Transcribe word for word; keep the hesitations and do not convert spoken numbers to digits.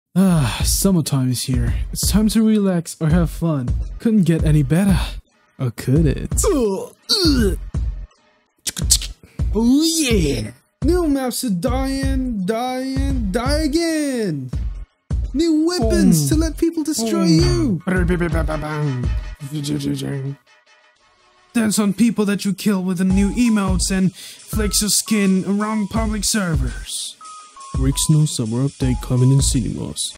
Ah, summertime is here. It's time to relax or have fun. Couldn't get any better. Or could it? Oh, oh yeah! New maps to die in, die in, die again! New weapons to let people destroy you! Dance on people that you kill with the new emotes and flex your skin around public servers. Rick's new summer update coming in cinemas.